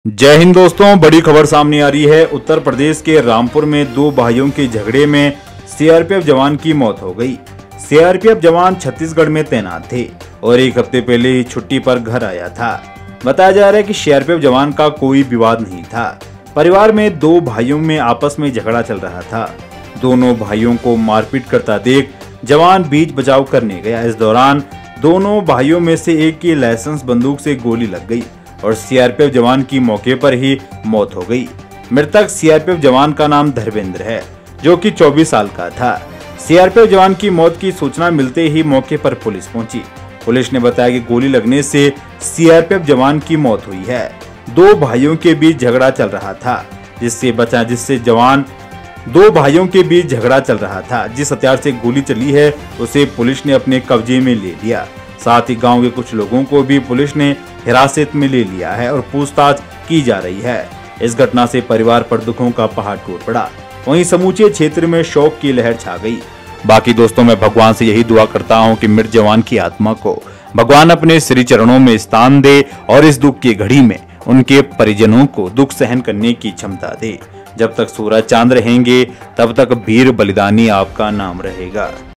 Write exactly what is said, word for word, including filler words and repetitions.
जय हिंद दोस्तों, बड़ी खबर सामने आ रही है। उत्तर प्रदेश के रामपुर में दो भाइयों के झगड़े में सीआरपीएफ जवान की मौत हो गई। सीआरपीएफ जवान छत्तीसगढ़ में तैनात थे और एक हफ्ते पहले ही छुट्टी पर घर आया था। बताया जा रहा है कि सीआरपीएफ जवान का कोई विवाद नहीं था। परिवार में दो भाइयों में आपस में झगड़ा चल रहा था। दोनों भाइयों को मारपीट करता देख जवान बीच बचाव करने गया। इस दौरान दोनों भाइयों में से एक की लाइसेंस बंदूक से गोली लग गई और सीआरपीएफ जवान की मौके पर ही मौत हो गई। मृतक सीआरपीएफ जवान का नाम धर्मेंद्र है, जो कि चौबीस साल का था। सीआरपीएफ जवान की मौत की सूचना मिलते ही मौके पर पुलिस पहुंची। पुलिस ने बताया कि गोली लगने से सीआरपीएफ जवान की मौत हुई है। दो भाइयों के बीच झगड़ा चल रहा था, जिससे बचा जिससे जवान दो भाइयों के बीच झगड़ा चल रहा था। जिस हथियार से गोली चली है उसे पुलिस ने अपने कब्जे में ले लिया। साथ ही गांव के कुछ लोगों को भी पुलिस ने हिरासत में ले लिया है और पूछताछ की जा रही है। इस घटना से परिवार पर दुखों का पहाड़ टूट पड़ा। वहीं समूचे क्षेत्र में शोक की लहर छा गई। बाकी दोस्तों, मैं भगवान से यही दुआ करता हूं कि मृत जवान की आत्मा को भगवान अपने श्री चरणों में स्थान दे और इस दुख की घड़ी में उनके परिजनों को दुख सहन करने की क्षमता दे। जब तक सूरज चांद रहेंगे तब तक वीर बलिदानी आपका नाम रहेगा।